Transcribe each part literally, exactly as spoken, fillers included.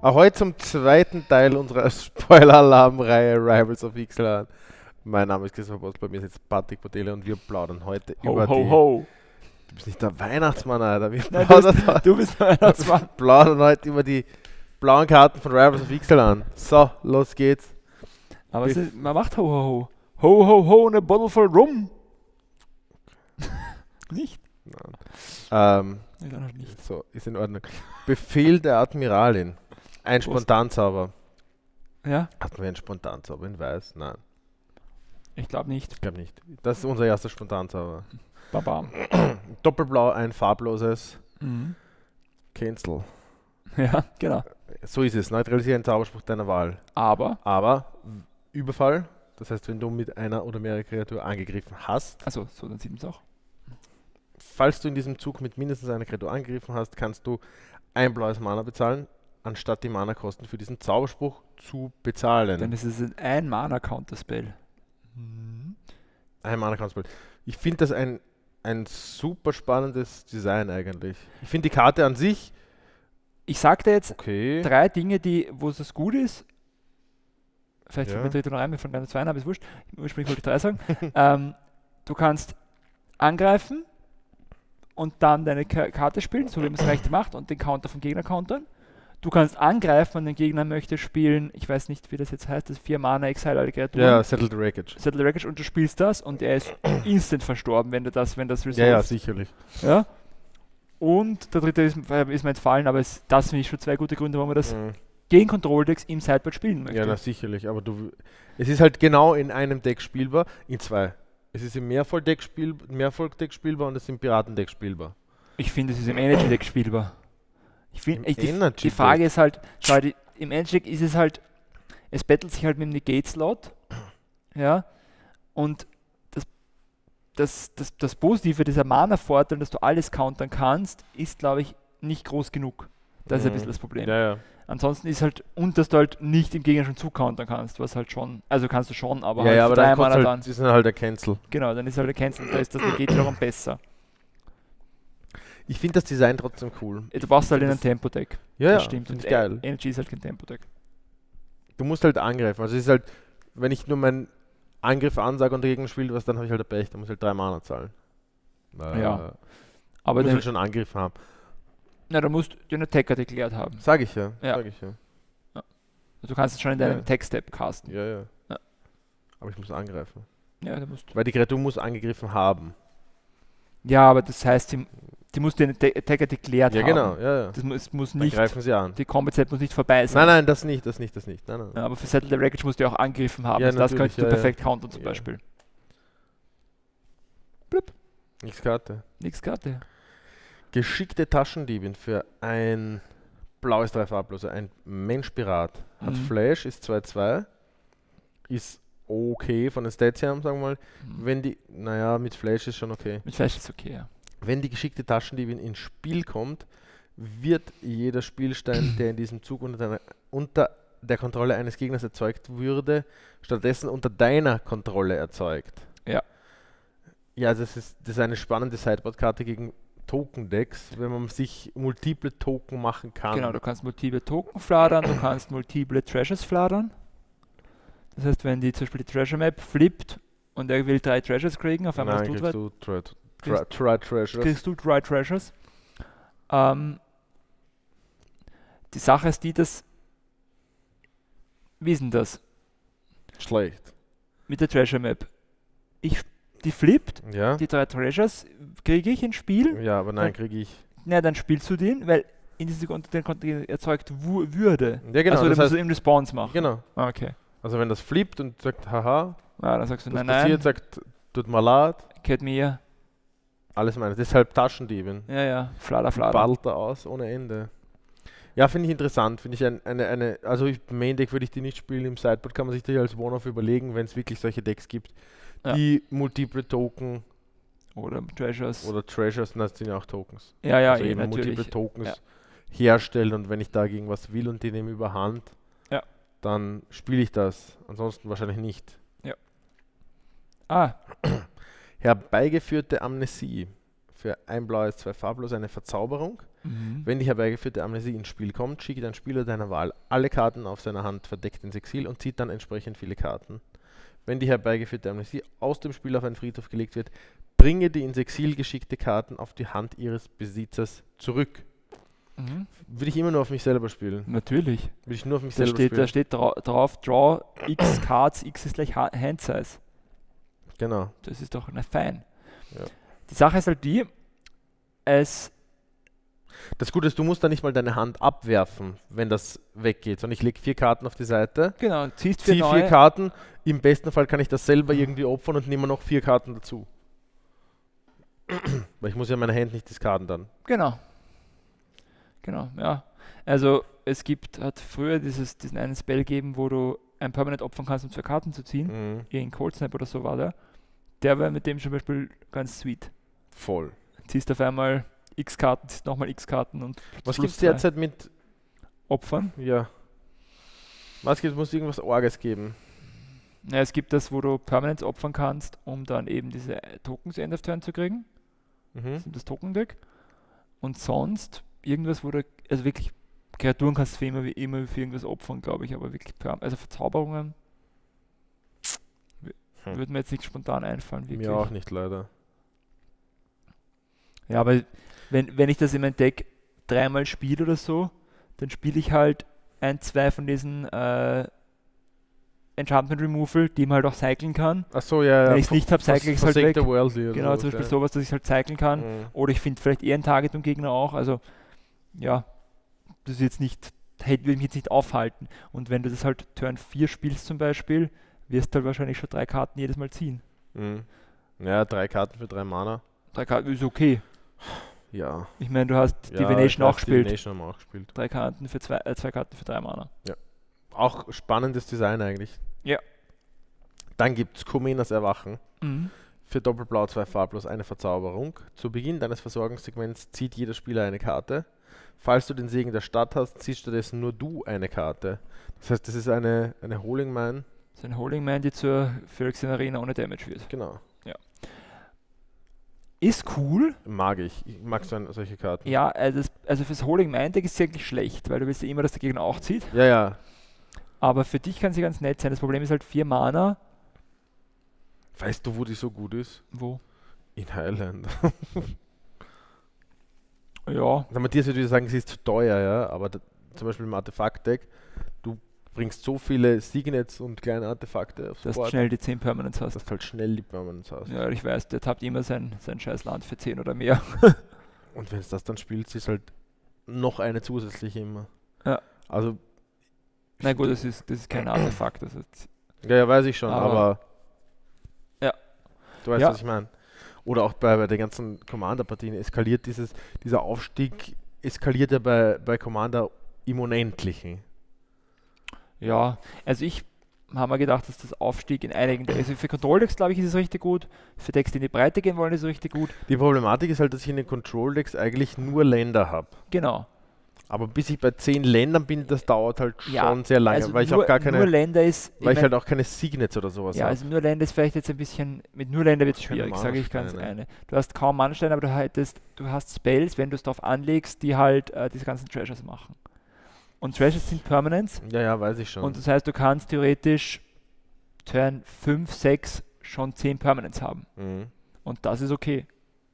Auch heute zum zweiten Teil unserer Spoiler-Alarm-Reihe Rivals of Ixalan. Mein Name ist Christopher Boss, bei mir sitzt Patrick Botele und wir plaudern heute Ho, über ho, die... ho. Du bist nicht der Weihnachtsmann, Alter. Wir Nein, du plaudern, bist, du bist der Weihnachtsmann. wir plaudern heute über die blauen Karten von Rivals of Ixalan. So, los geht's. Aber es ist, man macht ho, ho, ho. Ho, ho, ho, and a bottle full rum. Nicht? Nein. Ähm, Ja, noch nicht. so, ist in Ordnung. Befehl der Admiralin. Ein Prost. Spontanzauber. Ja? Hatten wir einen Spontanzauber in Weiß? Nein, Ich glaube nicht. ich glaube nicht. Das ist unser erster Spontanzauber. Babam. Doppelblau, ein farbloses Mhm. Cancel. Ja, genau. So ist es. Neutralisiere einen Zauberspruch deiner Wahl. Aber, Aber Überfall, das heißt, wenn du mit einer oder mehreren Kreatur angegriffen hast, also so, dann sieht man es auch. falls du in diesem Zug mit mindestens einer Kreatur angegriffen hast, kannst du ein blaues Mana bezahlen, anstatt die Mana-Kosten für diesen Zauberspruch zu bezahlen. Dann ist es ein ein Mana-Counterspell. Ein Mana-Counterspell. Ich finde das ein, ein super spannendes Design eigentlich. Ich finde die Karte an sich Ich sagte jetzt okay. drei Dinge, die, wo es gut ist. Vielleicht Ja. fällt mir dritte noch ein, mir von ganz zwei, aber ist wurscht. Ursprünglich wollte ich drei sagen. ähm, du kannst angreifen und dann deine Ka Karte spielen, so wie man es recht macht, und den Counter vom Gegner countern. Du kannst angreifen und den Gegner möchte spielen, ich weiß nicht, wie das jetzt heißt, das vier Mana Exile alle Kreaturen. Ja, Settle the Wreckage. Settle the Wreckage, und du spielst das und er ist instant verstorben, wenn du das, wenn das Ja, resolved. ja, sicherlich. Ja? Und der dritte ist, äh, ist mir entfallen, aber es, das finde ich schon zwei gute Gründe, warum man das Mhm. gegen Control-Decks im Sideboard spielen möchte. Ja, na, sicherlich. Aber du, es ist halt genau in einem Deck spielbar, in zwei. Es ist im Mehrvolk-Deck spiel, Mehrvolk-Deck spielbar und es ist im Piratendeck spielbar. Ich finde, es ist im Energy-Deck spielbar. Ich Im finde, ich, die, Energy-Deck? die Frage ist halt, schau, die, im Energy-Deck ist es halt, es battelt sich halt mit dem Negate-Slot, ja, und das, das, das, das Positive, dieser Mana-Vorteil, dass du alles countern kannst, ist, glaube ich, nicht groß genug. Das ist ein Mhm. bisschen das Problem. Ja, ja. Ansonsten ist halt, und dass du halt nicht im Gegner schon zukountern kannst, was halt schon, also kannst du schon, aber ja, halt ja, für aber drei dann Mana kostet dann. halt, ist dann halt der Cancel. Genau, dann ist halt der Cancel, da ist das Negate wiederum besser. Ich finde das Design trotzdem cool. Du brauchst halt in das- einem Tempo-Deck. Ja, ja, Das stimmt. find Und ich geil. E- Energy ist halt kein Tempo-Deck. Du musst halt angreifen. Also es ist halt, wenn ich nur meinen Angriff ansage und der Gegner spielt was, dann habe ich halt ein Pech, dann muss ich halt drei Mana zahlen. Äh, Ja. Aber Aber muss dann, halt schon Angriff haben. na, da musst du den Attacker deklärt haben. Sag ich ja. Ja. Sag ich ja. Also du kannst es schon in deinem Ja. Tech-Step casten. Ja, ja. Ja. Aber ich muss angreifen. Ja, da musst Weil die Kreatur muss angegriffen haben. ja, aber das heißt, die, die muss den Atta- Attacker deklärt Ja, haben. genau. Ja, ja. Das muss, muss Dann nicht, greifen sie an. die Combat-Set muss nicht vorbei sein. Nein, nein, das nicht, das nicht, das nicht. Nein, nein. Ja, aber für Settle the Wreckage musst du ja auch angegriffen haben. Ja, also das natürlich, könntest du ja, ja. perfekt countern zum Ja. Beispiel. Nichts Karte. Nix Karte. Geschickte Taschendiebin für ein blaues drei farblose, ein Mensch-Pirat. Hat Mhm. Flash, ist zwei zwei. Ist okay von den Stats her, sagen wir mal. Mhm. Wenn die, naja, mit Flash ist schon okay. Mit Flash ist okay, ja. Wenn die geschickte Taschendiebin ins Spiel kommt, wird jeder Spielstein, der in diesem Zug unter, deiner, unter der Kontrolle eines Gegners erzeugt würde, stattdessen unter deiner Kontrolle erzeugt. Ja. Ja, das ist, das ist eine spannende Sideboard-Karte gegen Token-Decks, wenn man sich multiple Token machen kann. Genau, du kannst multiple Token fladern, du kannst multiple Treasures fladern. Das heißt, wenn die zum Beispiel die Treasure Map flippt und er will drei Treasures kriegen, auf einmal Nein, hast du kriegst drei, du Try, try, kriegst- try Treasures. kriegst du drei Treasures. Ähm, die Sache ist die, dass, wie ist denn das Schlecht. mit der Treasure Map? Ich, die flippt, Ja? die drei Treasures kriege ich ins Spiel. Ja, aber nein, Dann- kriege ich. Na, dann spielst du den, weil in diese unter den Kontinent erzeugt Wu- Würde. Ja, genau. also, das du musst heißt, du im Response machen. genau. Ah, okay. Also wenn das flippt und sagt, haha, Ja, dann sagst du, das nein, passiert, nein, sagt, tut mir leid, gehört mir. alles meines. Deshalb Taschendiebin. Ja, ja, flader, flader. Ballert er aus ohne Ende. Ja, finde ich interessant. Finde ich ein, eine, eine, also ich, Main Deck würde ich die nicht spielen. Im Sideboard kann man sich die als One-Off überlegen, wenn es wirklich solche Decks gibt, Ja. die multiple Token Oder Treasures. oder Treasures, das sind ja auch Tokens. ja, ja, also eh, eben natürlich. multiple Tokens Ja. herstellen und wenn ich dagegen was will und die nehmen überhand, Ja. dann spiele ich das. Ansonsten wahrscheinlich nicht. Ah, Herbeigeführte Amnesie für ein blaues, zwei farblos eine Verzauberung. Mhm. Wenn die herbeigeführte Amnesie ins Spiel kommt, schickt ein Spieler deiner Wahl alle Karten auf seiner Hand verdeckt ins Exil und zieht dann entsprechend viele Karten. Wenn die herbeigeführte Amnesie aus dem Spiel auf einen Friedhof gelegt wird, bringe die ins Exil geschickte Karten auf die Hand ihres Besitzers zurück. Mhm. Würde ich immer nur auf mich selber spielen. Natürlich. Würde ich nur auf mich Da selber steht, spielen. da steht dra drauf, Draw X Cards, X ist gleich ha Hand Size. Genau. Das ist doch eine fein. Ja. Die Sache ist halt die, es Das Gute ist, du musst da nicht mal deine Hand abwerfen, wenn das weggeht, sondern ich lege vier Karten auf die Seite, genau, ziehst vier ziehe neue, vier Karten, im besten Fall kann ich das selber irgendwie opfern und nehme noch vier Karten dazu. Weil ich muss ja meine Hand nicht diskarden dann. Genau. Genau, ja. Also es gibt, hat früher dieses, diesen einen Spell gegeben, wo du ein Permanent opfern kannst, um zwei Karten zu ziehen. Mhm. Irgendein Cold Snap oder so war der. Der war mit dem zum Beispiel ganz sweet. Voll. Ziehst auf einmal X Karten, ziehst nochmal X Karten und Was plus gibt es zwei derzeit mit, Opfern. ja, was gibt es, muss irgendwas Orges geben? Ja, es gibt das, wo du Permanents opfern kannst, um dann eben diese Tokens End of Turn zu kriegen. Mhm. Das ist das Token-Deck. Und sonst irgendwas, wo du, also wirklich Kreaturen kannst du für immer, wie immer für irgendwas opfern, glaube ich, aber wirklich, Perm also Verzauberungen Hm. würde mir jetzt nicht spontan einfallen. Wirklich. Mir auch nicht, leider. Ja, aber wenn, wenn ich das in mein Deck dreimal spiele oder so, dann spiele ich halt ein, zwei von diesen äh, Enchantment Removal, die man halt auch cyclen kann. Achso, ja, ja. Wenn ich es nicht habe, cycle ich es halt weg. Worldly Genau, zum Beispiel sowas, dass ich es halt cyclen kann. Mhm. Oder ich finde vielleicht eher ein Target im Gegner auch. Also, ja, das ist jetzt nicht, hätte mich jetzt nicht aufhalten. Und wenn du das halt Turn vier spielst zum Beispiel, wirst du halt wahrscheinlich schon drei Karten jedes Mal ziehen. Mhm. Ja, drei Karten für drei Mana. Drei Karten ist okay. Ja. Ich meine, du hast Ja, Divination ich auch weiß, gespielt. Divination haben wir auch gespielt. Drei Karten für zwei, äh, zwei Karten für drei Mana. Auch spannendes Design eigentlich. Ja. Dann gibt es Kumenas Erwachen. Mhm. Für Doppelblau, zwei farblos, eine Verzauberung. Zu Beginn deines Versorgungssegments zieht jeder Spieler eine Karte. Falls du den Segen der Stadt hast, ziehst stattdessen nur du eine Karte. Das heißt, das ist eine, eine Holding Mine. Das ist ein Holding Man, die zur Phyrexian Arena ohne Damage wird. Genau. Ist cool. Mag ich. Ich mag so ein, solche Karten. Ja, also, das, also fürs Holding Man Deck ist sie eigentlich schlecht, weil du willst ja immer, dass der Gegner auch zieht. Ja, ja. Aber für dich kann sie ganz nett sein. Das Problem ist halt vier Mana. Weißt du, wo die so gut ist? Wo? In Highland. Ja, Na, Matthias würde sagen, sie ist zu teuer, ja. Aber da, zum Beispiel im Artefakt-Deck, du bringst so viele Signets und kleine Artefakte aufs dass du Board, schnell die zehn Permanents hast. dass du halt schnell die Permanents hast. Ja, ich weiß, der tappt immer sein, sein scheiß Land für zehn oder mehr. Und wenn es das dann spielt, ist halt noch eine zusätzliche immer. Ja. Also, Na gut, das ist, das ist kein Artefakt. Das ist, ja, ja, weiß ich schon, Aber- aber, Ja. du weißt, Ja. was ich meine. Oder auch bei, bei den ganzen Commander-Partien eskaliert dieses, dieser Aufstieg, eskaliert ja bei, bei Commander im Unendlichen. ja, also ich habe mir gedacht, dass das Aufstieg in einigen, also für Control-Decks glaube ich ist es richtig gut, für Decks, die in die Breite gehen wollen, ist es richtig gut. Die Problematik ist halt, dass ich in den Control-Decks eigentlich nur Länder habe. Genau. Aber bis ich bei zehn Ländern bin, das dauert halt Ja, schon sehr lange, Also weil ich nur, auch gar nur keine, Länder ist, weil ich mein- halt auch keine Signets oder sowas ja, habe. also nur Länder ist vielleicht jetzt ein bisschen, mit nur Länder wird es Keine schwierig, sage ich ganz Mana-Steine. eine. Du hast kaum Mannsteine, aber du hättest, du hast Spells, wenn du es darauf anlegst, die halt äh, diese ganzen Treasures machen. Und Treasures sind Permanents Ja, ja, weiß ich schon. und das heißt, du kannst theoretisch Turn fünf, sechs schon zehn Permanents haben. mhm. Und das ist okay.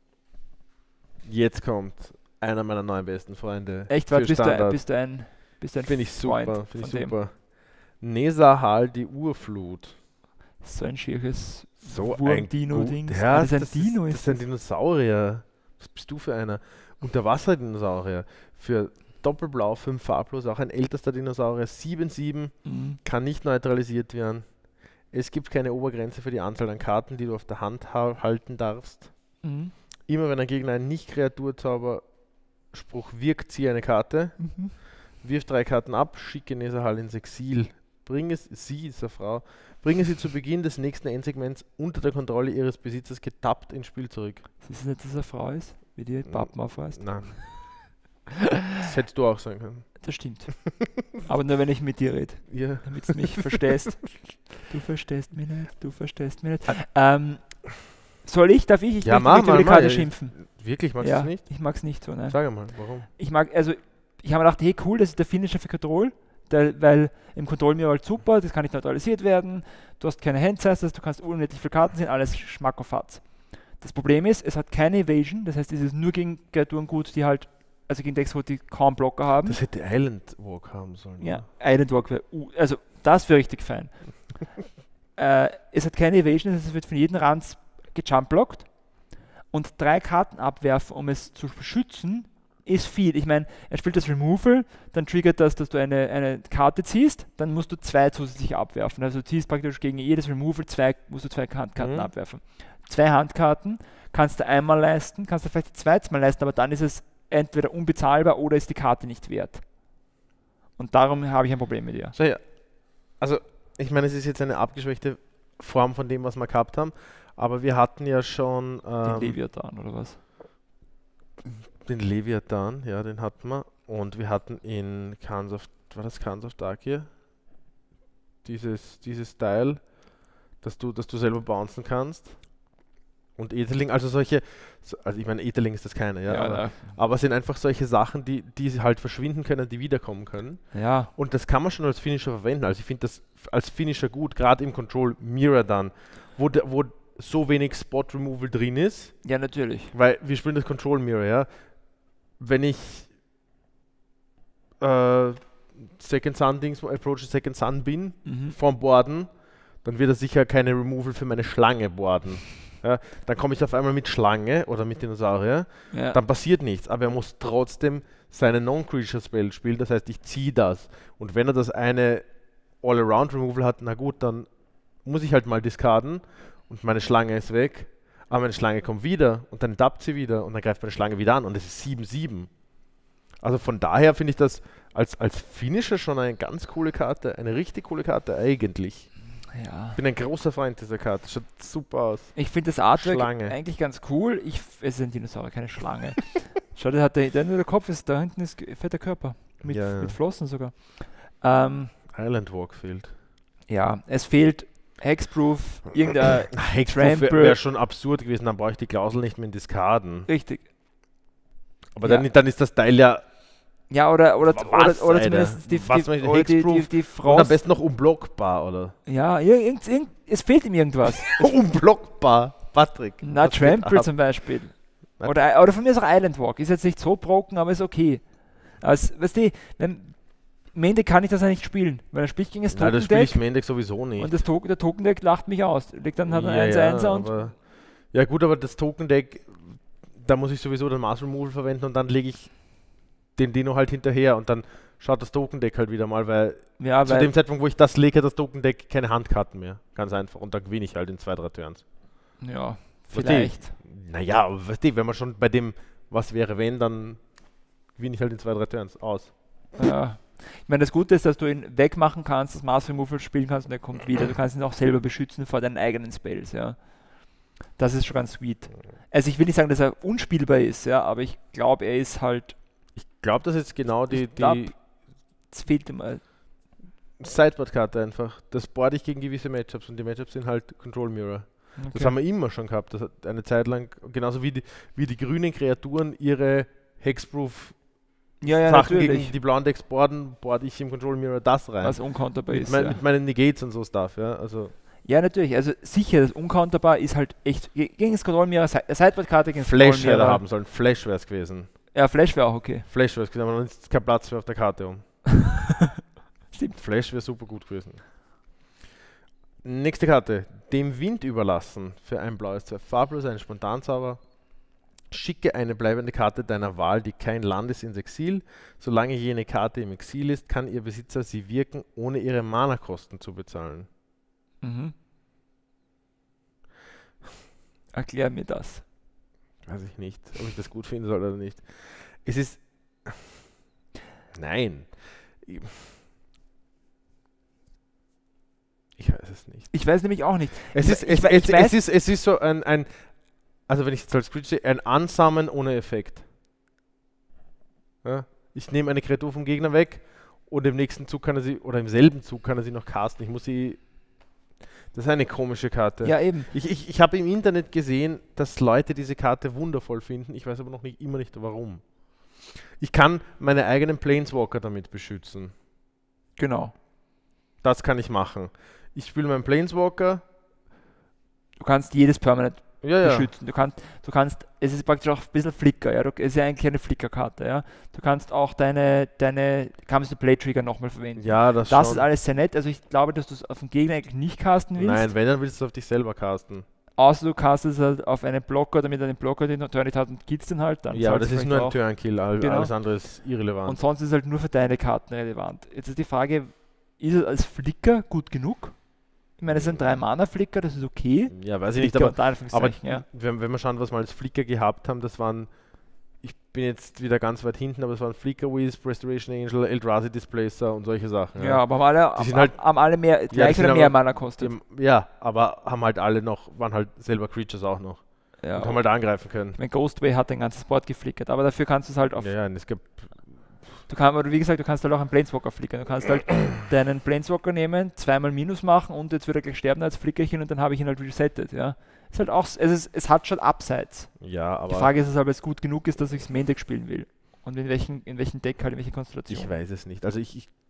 Jetzt kommt einer meiner neuen besten Freunde. Echt, für was bist du, ein- Standard. bist du ein, bist du ein Finde ich Freund super, finde ich von dem? super. Nesahal, die Urflut. So ein schieres So ein Wurm-Dino-Dings. gut- Ja, Ah, das ist ein das Dino, ist, ist das ist ein Dinosaurier. Was bist du für einer? Unterwasser-Dinosaurier. Für Doppelblau, fünf farblos, auch ein ältester Dinosaurier. sieben sieben, Mhm. kann nicht neutralisiert werden. Es gibt keine Obergrenze für die Anzahl an Karten, die du auf der Hand ha halten darfst. Mhm. Immer wenn ein Gegner einen Nicht-Kreatur-Zauberspruch wirkt, ziehe eine Karte. Mhm. Wirf drei Karten ab, schicke Nesahal ins Exil. Bringe es, sie ist eine Frau, bringe sie zu Beginn des nächsten Endsegments unter der Kontrolle ihres Besitzers getappt ins Spiel zurück. Ist es nicht, dass er eine Frau ist, wie die Pappen aufweist? Nein. Das hättest du auch sagen können. Das stimmt. Aber nur wenn ich mit dir rede, Ja. damit du mich verstehst. Du verstehst mich nicht, du verstehst mich nicht. Ähm, Soll ich, darf ich? Ich Ja, möchte mach nicht über mal, die mach. Karte Ich- schimpfen. Wirklich, magst du Ja, es nicht? ich mag es nicht so, ne? Sag mal, warum? Ich mag, also, ich habe mir gedacht, hey, cool, das ist der Finisher für Control, der, weil im Control mir halt super, das kann nicht neutralisiert werden, du hast keine Hand-Sizes, du kannst unendlich viele Karten sehen, alles Schmack auf Fatz. Das Problem ist, es hat keine Evasion, das heißt, es ist nur gegen Kreaturen gut, die halt, also gegen Decks, wo die kaum Blocker haben. Das hätte Island Walk haben sollen. Ja, Island Walk wäre, uh, also das wäre richtig fein. äh, es hat keine Evasion, das heißt, es wird von jedem Ranz gejumpblockt und drei Karten abwerfen, um es zu beschützen, ist viel. Ich meine, er spielt das Removal, dann triggert das, dass du eine, eine Karte ziehst, dann musst du zwei zusätzlich abwerfen. Also du ziehst praktisch gegen jedes Removal zwei, musst du zwei Handkarten Mhm. abwerfen. Zwei Handkarten kannst du einmal leisten, kannst du vielleicht zweites Mal leisten, aber dann ist es entweder unbezahlbar oder ist die Karte nicht wert. Und darum habe ich ein Problem mit ihr. So, ja. Also, ich meine, es ist jetzt eine abgeschwächte Form von dem, was wir gehabt haben, aber wir hatten ja schon Den ähm, Leviathan oder was? den Leviathan, ja, den hatten wir. Und wir hatten in Khans of, war das Khans of Tarkir? Dieses, dieses Style, dass du, dass du selber bouncen kannst. Und Etherling, also solche, so- also ich meine, Etherling ist das keine, ja, aber, da- aber es sind einfach solche Sachen, die, die halt verschwinden können, die wiederkommen können. ja. Und das kann man schon als Finisher verwenden. Also ich finde das f- als Finisher gut, gerade im Control Mirror dann, wo, der, wo so wenig Spot Removal drin ist, ja, natürlich. weil wir spielen das Control Mirror, ja. Wenn ich äh, Second Sun Dings, Approach Second Sun bin, Mhm. vorm Boarden, dann wird er sicher keine Removal für meine Schlange boarden. Ja, dann komme ich auf einmal mit Schlange oder mit Dinosaurier, Ja. dann passiert nichts, aber er muss trotzdem seine Non-Creature-Spell spielen, das heißt, ich ziehe das. Und wenn er das eine All-Around-Removal hat, na gut, dann muss ich halt mal discarden und meine Schlange ist weg, aber meine Schlange kommt wieder und dann dappt sie wieder und dann greift meine Schlange wieder an und es ist sieben sieben. Also von daher finde ich das als, als Finisher schon eine ganz coole Karte, eine richtig coole Karte eigentlich. ja. Ich bin ein großer Freund dieser Karte, schaut super aus. Ich finde das Artwork Schlange. eigentlich ganz cool. Ich, f- es ist ein Dinosaurier, keine Schlange. Schau, der hat der, der nur der Kopf ist, da hinten ist ge- fetter Körper. Mit, Ja, ja. mit Flossen sogar. Ähm, Island Walk fehlt. ja, es fehlt Hexproof, irgendein. Hexproof wäre Trample. wär schon absurd gewesen, dann brauche ich die Klausel nicht mehr in Diskarden. Richtig. Aber Ja. dann, dann ist das Teil ja Ja, oder, oder, Was, oder, oder Alter? zumindest die, Was die, möchte oder die, die, Hexproof? die und Frost. am besten noch unblockbar, oder? Ja, ir- irgend, irgend, es fehlt ihm irgendwas. Unblockbar, Patrick. Na, Was geht Trample ab? zum Beispiel. Na- Oder, oder von mir ist auch Island Walk. Ist jetzt nicht so broken, aber ist okay. Also, weißt du, wenn, am Ende kann ich das ja nicht spielen, weil er spielt gegen das Nein, das spiele Token-Deck ich im Endeffekt sowieso nicht. und das Token, der Token-Deck lacht mich aus. Legt dann halt ein ja, eins ja, eins und aber, ja gut, aber das Token-Deck, da muss ich sowieso den Mass Removal verwenden und dann lege ich den Dino halt hinterher und dann schaut das Token-Deck halt wieder mal, weil ja, zu weil, dem Zeitpunkt, wo ich das lege, hat das Token-Deck keine Handkarten mehr. Ganz einfach. Und dann gewinne ich halt in zwei, drei Turns. ja, Versteh. vielleicht. Naja, aber weißt du, wenn man schon bei dem, was wäre wenn, dann gewinne ich halt in zwei, drei Turns aus. Ja. Ich meine, das Gute ist, dass du ihn wegmachen kannst, das Mass Removal spielen kannst und er kommt wieder. Du kannst ihn auch selber beschützen vor deinen eigenen Spells, ja. Das ist schon ganz sweet. Also ich will nicht sagen, dass er unspielbar ist, ja, aber ich glaube, er ist halt, Ich glaube, das ist jetzt genau die, Ich glaub, die es fehlt ihm halt. Sideboard-Karte einfach. Das board ich gegen gewisse Matchups und die Matchups sind halt Control Mirror. Das Okay. haben wir immer schon gehabt. Das hat eine Zeit lang, genauso wie die, wie die grünen Kreaturen ihre Hexproof Ja, ja, Sachen natürlich. gegen die blauen Decks boarden, board ich im Control Mirror das rein. Was uncounterbar mit, ist. mein, ja. mit meinen Negates und so Stuff, ja. Also ja, natürlich. Also sicher, das uncounterbar ist halt echt ge- gegen das Control Mirror, Si- Sideboard-Karte gegen das Flash Control hätte er Mirror. haben sollen. Flash wäre es gewesen. Ja, Flash wäre auch okay. Flash wäre es gewesen, aber dann ist kein Platz mehr auf der Karte um. Stimmt. Flash wäre super gut gewesen. Nächste Karte. Dem Wind überlassen. Für ein blaues, zwei farblos, ein Spontanzauber. Schicke eine bleibende Karte deiner Wahl, die kein Land ist, ins Exil. Solange jene Karte im Exil ist, kann ihr Besitzer sie wirken, ohne ihre Mana-Kosten zu bezahlen. Mhm. Erklär mir das. Weiß ich nicht, ob ich das gut finden soll oder nicht. Es ist... Nein. Ich- Ich weiß es nicht. Ich weiß nämlich auch nicht. Es Ich- ist, ich es, we- ich es, weiß- es, ist, es ist so ein, ein, also wenn ich es als Creature sehe, ein Ansammeln ohne Effekt. Ja? Ich nehme eine Kreatur vom Gegner weg und im nächsten Zug kann er sie, oder im selben Zug kann er sie noch casten. Ich muss sie, Das ist eine komische Karte. Ja, eben. Ich, ich, ich habe im Internet gesehen, dass Leute diese Karte wundervoll finden. Ich weiß aber noch nicht, immer nicht warum. Ich kann meine eigenen Planeswalker damit beschützen. Genau. Das kann ich machen. Ich spiele meinen Planeswalker. Du kannst jedes Permanent Ja, ja. beschützen. Du kannst, du kannst, es ist praktisch auch ein bisschen Flicker, ja. Du, es ist ja eigentlich eine Flickerkarte, ja. Du kannst auch deine, deine Comes to Play Trigger nochmal verwenden. Ja, das, Das schon. ist alles sehr nett. Also ich glaube, dass du es auf den Gegner eigentlich nicht casten willst. Nein, wenn, dann willst du es auf dich selber casten. Außer du castest halt auf einen Blocker, damit er den Blocker den Turn hat und killst den halt. Dann Ja, aber das zahlst ist du nur ein vielleicht Turn-Kill. All, Genau. Alles andere ist irrelevant. Und sonst ist es halt nur für deine Karten relevant. Jetzt ist die Frage, ist es als Flicker gut genug? Ich meine, es ist ein drei Mana Flicker, das ist okay. Ja, weiß ich nicht, Flicker aber, unter aber Anführungszeichen, ja. wenn, wenn wir schauen, was wir als Flicker gehabt haben, das waren, ich bin jetzt wieder ganz weit hinten, aber es waren Flicker Wisp, Restoration Angel, Eldrazi Displacer und solche Sachen. Ja, aber haben alle, Die sind haben, halt- haben alle mehr, die gleich sind oder aber- mehr Mana kostet. Die, ja, aber haben halt alle noch, waren halt selber Creatures auch noch. Ja, Und haben halt angreifen können. ich meine, Ghostway hat den ganzen Board geflickert, aber dafür kannst du es halt auf. Ja, ja, und es gibt, Du kannst, aber wie gesagt, du kannst halt auch einen Planeswalker flickern. Du kannst halt deinen Planeswalker nehmen, zweimal Minus machen und jetzt wird er gleich sterben als Flickerchen und dann habe ich ihn halt resettet, ja. Ist halt auch, es, ist, es hat schon Upsides. ja, aber Die Frage ist, es, ob es gut genug ist, dass ich das Main Deck spielen will. Und in welchen, in welchen Deck halt, in welche Konstellation. ich weiß es nicht. Also ich, ich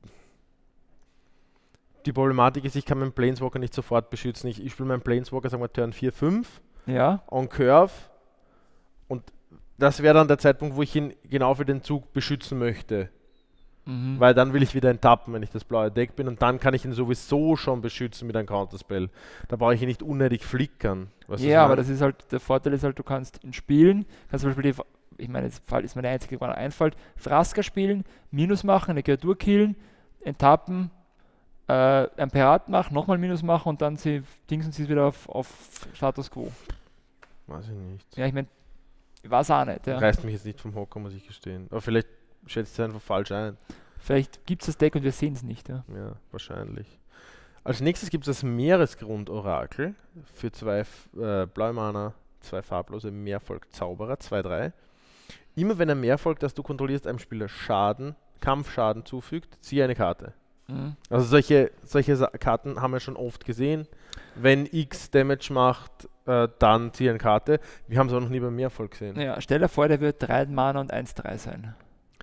die Problematik ist, ich kann meinen Planeswalker nicht sofort beschützen. Ich, ich spiele meinen Planeswalker, sagen wir Turn vier, fünf, Ja, on Curve und das wäre dann der Zeitpunkt, wo ich ihn genau für den Zug beschützen möchte. mhm. Weil dann will ich wieder enttappen, wenn ich das blaue Deck bin und dann kann ich ihn sowieso schon beschützen mit einem Counterspell. Da brauche ich ihn nicht unnötig flickern. Weißt du, was Ja, ich aber meine? das ist halt, der Vorteil ist halt, du kannst ihn spielen, kannst zum Beispiel, die, ich meine, jetzt Fall ist meine einzige, die mir einfällt, Vraska spielen, Minus machen, eine Kreatur killen, enttappen, äh, ein Pirat machen, nochmal Minus machen und dann sie, dingsen sie wieder auf, auf Status Quo. Weiß ich nicht. Ja, ich meine, ich weiß auch nicht, ja. Reißt mich jetzt nicht vom Hocker, muss ich gestehen. Aber vielleicht schätzt es einfach falsch ein. Vielleicht gibt es das Deck und wir sehen es nicht, ja. Ja, wahrscheinlich. Als nächstes gibt es das Meeresgrund-Orakel für zwei äh, blaue Mana, zwei farblose Meervolk-Zauberer, zwei drei. Immer wenn ein Meervolk, das du kontrollierst, einem Spieler Schaden, Kampfschaden zufügt, ziehe eine Karte. Mhm. Also solche, solche Sa Karten haben wir schon oft gesehen. Wenn X Damage macht, äh, dann ziehe eine Karte. Wir haben es auch noch nie beim Meervolk gesehen. Ja, stell dir vor, der wird drei Mana und eins drei sein.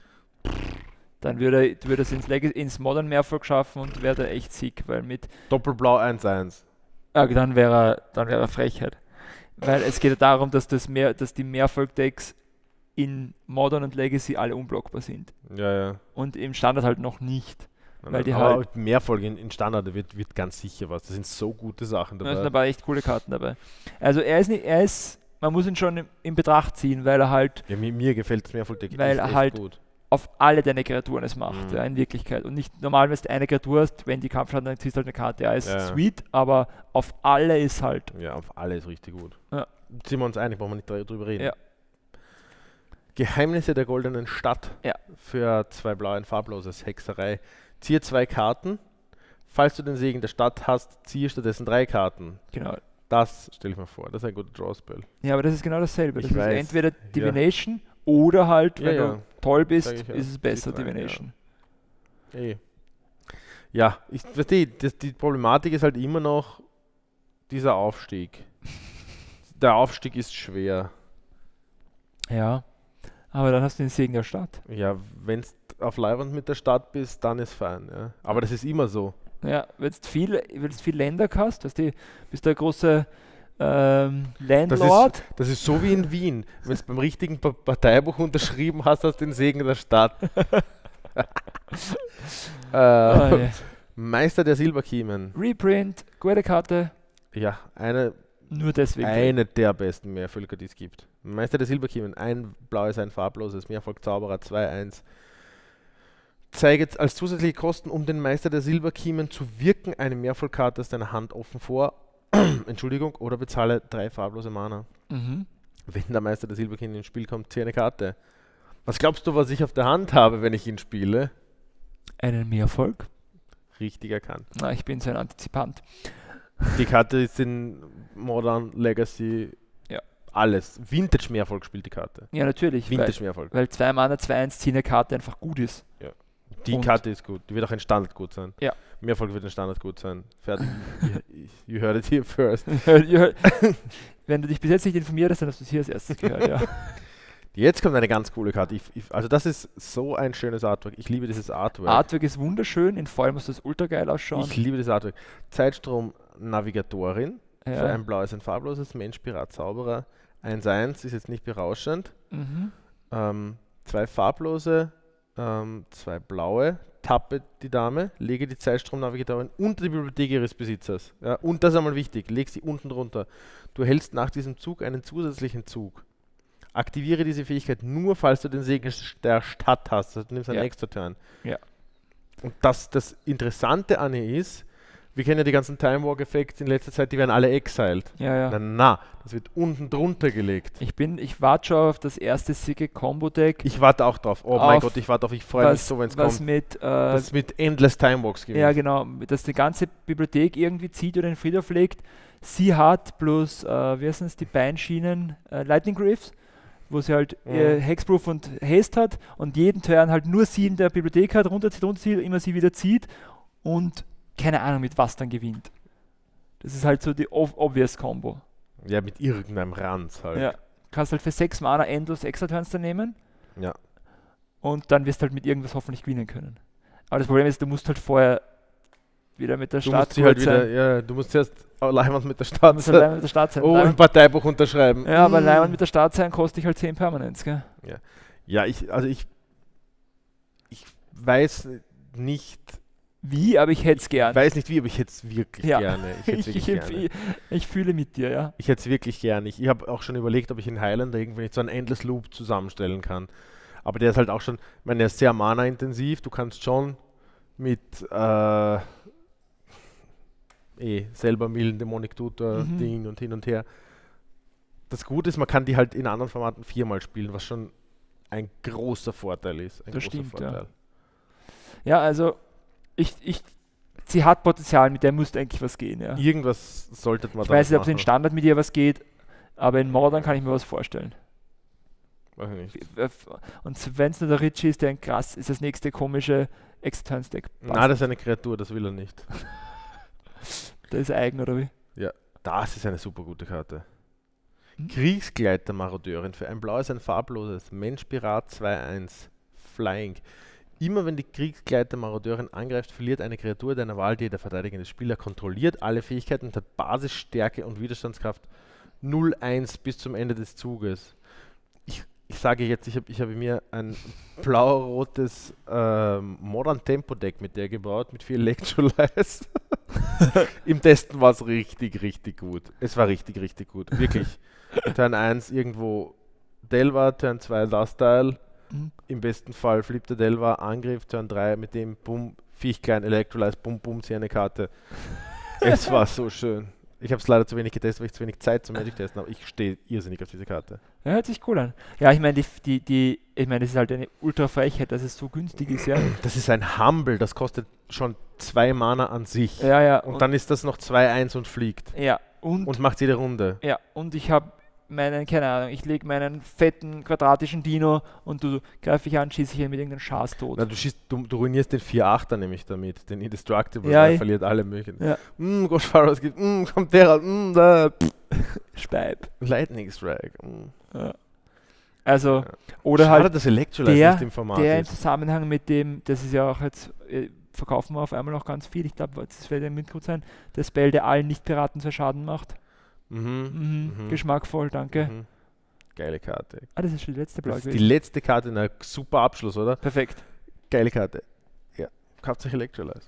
Dann würde er würde es ins, Leg- ins Modern Mehrfolg schaffen und wäre da echt sick, weil mit Doppelblau eins eins. Ah, dann wäre er, dann wäre er Frechheit. Weil es geht ja darum, dass, das mehr, dass die Mehrvolk-Decks in Modern und Legacy alle unblockbar sind. Ja, ja. Und im Standard halt noch nicht. Weil die aber halt- Meervolk in, in Standard wird, wird ganz sicher was. Da sind so gute Sachen Da sind dabei. aber echt coole Karten dabei. Also er ist nicht, er ist, man muss ihn schon in, in Betracht ziehen, weil er halt Ja, mir, mir gefällt das Meervolk-Deck Weil echt, er echt halt- gut. auf alle deine Kreaturen es macht, Mhm. ja, in Wirklichkeit. Und nicht normal, wenn du eine Kreatur hast, wenn die Kampfschaden, dann ziehst du halt eine Karte. Ja, ist Ja. sweet, aber auf alle ist halt. Ja, auf alle ist richtig gut. Ja. Sind wir uns einig, brauchen wir nicht dr- drüber reden. Ja. Geheimnisse der goldenen Stadt Ja. für zwei blaue, ein farbloses Hexerei. Ziehe zwei Karten. Falls du den Segen der Stadt hast, ziehe stattdessen drei Karten. Genau. Das stelle ich mir vor. Das ist ein guter Drawspell. Ja, aber das ist genau dasselbe. Das Ich ist weiß. entweder Divination oder halt, Ja, wenn ja. du toll bist, Sag ich ja. ist es besser, Sieht man, Divination. Eh. Ja, ich verstehe, das, die Problematik ist halt immer noch dieser Aufstieg. Der Aufstieg ist schwer. Ja. Aber dann hast du den Segen der Stadt. Ja, wenn du auf Leihwand mit der Stadt bist, dann ist fein. Ja. Aber das ist immer so. Ja, wenn du viel, wenn's viel Länder hast, weißt du, bist der große ähm, Landlord. Das ist so wie in Wien. Wenn du beim richtigen Pa- Parteibuch unterschrieben hast, hast du den Segen der Stadt. äh, Ah, ja. Meister der Silberkiemen. Reprint, gute Karte, Ja, eine, nur deswegen. eine der besten Meervölker, die es gibt. Meister der Silberkiemen. Ein blaues, ein farbloses. Meervolk Zauberer zwei eins. Zeige als zusätzliche Kosten, um den Meister der Silberkiemen zu wirken, eine Meervollkarte aus deiner Hand offen vor. Entschuldigung, oder bezahle drei farblose Mana. Mhm. Wenn der Meister der Silberkiemen ins Spiel kommt, ziehe eine Karte. Was glaubst du, was ich auf der Hand habe, wenn ich ihn spiele? Einen Mehrfolg. Richtig erkannt. Na, ich bin so ein Antizipant. Die Karte ist in Modern, Legacy, Ja. alles. Vintage-Meervolk spielt die Karte. Ja, natürlich. Weil, Vintage-Meervolk. weil zwei Mana, zwei eins ziehen eine Karte einfach gut ist. Die und- Karte ist gut. Die wird auch in Standard gut sein. Ja. Meervolk wird in Standard gut sein. Fertig. You heard it here first. Wenn du dich bis jetzt nicht informiert hast, dann hast du es hier als erstes gehört, ja. Jetzt kommt eine ganz coole Karte. Ich, ich, also das ist so ein schönes Artwork. Ich liebe dieses Artwork. Artwork ist wunderschön, in Voll muss das ultra geil ausschauen. Ich liebe das Artwork. Zeitstrom-Navigatorin. Ja. Für ein blaues, ein farbloses, Mensch, Pirat, Zauberer. eins eins ist jetzt nicht berauschend. Mhm. Ähm, zwei farblose, ähm, zwei blaue. Tappe die Dame, lege die Zeitstrom-Navigatorin unter die Bibliothek ihres Besitzers. Ja, und das ist einmal wichtig, leg sie unten drunter. Du hältst nach diesem Zug einen zusätzlichen Zug. Aktiviere diese Fähigkeit nur, falls du den Segen der Stadt hast. Also du nimmst einen Ja. extra Turn. Ja. Und das, das Interessante an ihr ist, wir kennen ja die ganzen Time Walk-Effekte in letzter Zeit, die werden alle exiled. Ja, ja. Na, na, das wird unten drunter gelegt. Ich bin, ich warte schon auf das erste Sicke Combo Deck. Ich warte auch drauf. Oh mein Auf Gott, ich warte auf. Ich freue mich was, so, wenn es was kommt. mit, äh, Das mit Endless Time Walks gewinnt. ja genau, dass die ganze Bibliothek irgendwie zieht oder in den Friedhof legt. Sie hat plus, äh, wie heißen es, die Beinschienen, äh, Lightning Greaves, wo sie halt Mhm. äh, Hexproof und Haste hat und jeden Turn halt nur sie in der Bibliothek hat, runterzieht, runterzieht, immer sie wieder zieht und keine Ahnung mit was dann gewinnt. Das ist halt so die ob obvious Combo. Ja, mit irgendeinem Ranz halt. Ja. Kannst halt für sechs Mana Endos extra Turns dann nehmen Ja. und dann wirst du halt mit irgendwas hoffentlich gewinnen können. Aber das Problem ist, du musst halt vorher wieder mit der Du Stadt musst sie halt gut wieder, sein. ja, du musst zuerst Leihwand mit der Du Stadt musst halt Leihwand mit der Stadt sein. Oh, ein Leihwand- Parteibuch unterschreiben. ja, aber Mm. Leihwand mit der Stadt sein kostet dich halt zehn Permanents, gell? Ja, ich, also ich, ich weiß nicht, Wie, aber ich hätte es gern. weiß nicht wie, aber ich hätte es wirklich Ja. gerne. Ich hätte es Ich, wirklich ich, gerne. ich, ich fühle mit dir, ja. Ich hätte es wirklich gerne. Ich, ich habe auch schon überlegt, ob ich in Highlander irgendwie nicht so einen Endless Loop zusammenstellen kann. Aber der ist halt auch schon, ich meine, der ist sehr mana-intensiv. Du kannst schon mit äh, eh, selber Millen, Demonic Tutor, Mhm. Ding und hin und her. Das Gute ist, man kann die halt in anderen Formaten viermal spielen, was schon ein großer Vorteil ist. Ein Das großer stimmt, ja. Vorteil. Ja, also ich, ich, sie hat Potenzial, mit der muss eigentlich was gehen, ja. Irgendwas sollte man Ich damit weiß nicht, ob es in machen. Standard mit ihr was geht, aber in Modern kann ich mir was vorstellen. Weiß ich nicht. Und wenn es nur der Richie ist, der ein krass ist, das nächste komische Extern-Stack. Na, das ist eine Kreatur, das will er nicht. Das ist eigen, oder wie? Das ist eine super gute Karte. Hm? Kriegsgleiter-Marodeurin für ein blaues, ein farbloses. Mensch-Pirat zwei eins. Flying. Immer wenn die Kriegsgleiter-Marodeurin angreift, verliert eine Kreatur deiner Wahl, die der verteidigende Spieler kontrolliert, alle Fähigkeiten und hat Basisstärke und Widerstandskraft null eins bis zum Ende des Zuges. Ich, ich sage jetzt, ich habe ich habe mir ein blau-rotes ähm, Modern Tempo Deck mit der gebaut, mit vier Electrolytes. Im Testen war es richtig, richtig gut. Es war richtig, richtig gut. Wirklich. Turn eins irgendwo Delva, Turn zwei Lastile. Mhm. Im besten Fall flippte Delva, Angriff, Turn drei mit dem Bumm, Viech klein, Electrolytes, Bum, Bum, zieh eine Karte. Es war so schön. Ich habe es leider zu wenig getestet, weil ich zu wenig Zeit zum Magic testen, aber ich stehe irrsinnig auf diese Karte. Ja, hört sich cool an. Ja, ich meine, die, die, die, ich meine, es ist halt eine Ultra-Frechheit, dass es so günstig ist, ja. Das ist ein Humble, das kostet schon zwei Mana an sich. Ja, ja. Und dann ist das noch zwei eins und fliegt. ja, und, Und macht jede Runde. ja, und ich habe meinen, keine Ahnung, ich lege meinen fetten quadratischen Dino und du greife ich an, schieße ich ihn mit irgendeinem Schaß tot. Na, du, schießt, du, du ruinierst den vier achter nämlich damit, den Indestructible, Ja, der ich- verliert alle möglichen. Ja. Mm, Ghost Pharaohs gibt, mm, kommt der raus, mm, da, pff, Speib. Lightning Strike. Mm. Ja. Also, Ja. oder Schade, halt dass Electrolyte der- nicht im Format der im ist. Zusammenhang mit dem, das ist ja auch jetzt, äh, verkaufen wir auf einmal noch ganz viel, ich glaube, das wird ja mit gut sein, der Spell, der allen Nicht-Piraten zwei Schaden macht. Mhm. Mhm. Mhm. Geschmackvoll, danke. Mhm. Geile Karte. Ah, das ist schon die letzte Blau Das ist die gewesen. letzte Karte, ein super Abschluss, oder? Perfekt. Geile Karte. Ja, kauft euch Electrolyte.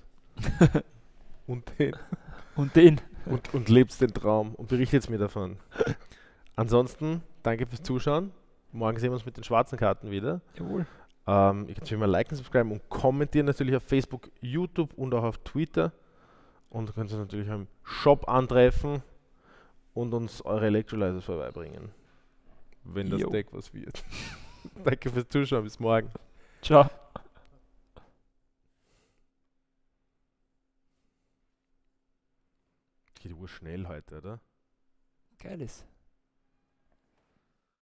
und, den, Und den. und, und lebt den Traum und berichtet mir davon. Ansonsten, danke fürs Zuschauen. Morgen sehen wir uns mit den schwarzen Karten wieder. Jawohl. Ähm, ihr könnt mich mal liken, subscriben und kommentieren natürlich auf Facebook, YouTube und auch auf Twitter. Und ihr könnt uns natürlich am Shop antreffen und uns eure Electrolyzers vorbeibringen. Wenn das Jo. Deck was wird. Danke fürs Zuschauen, bis morgen. Ciao. Geht urschnell heute, oder? Geiles.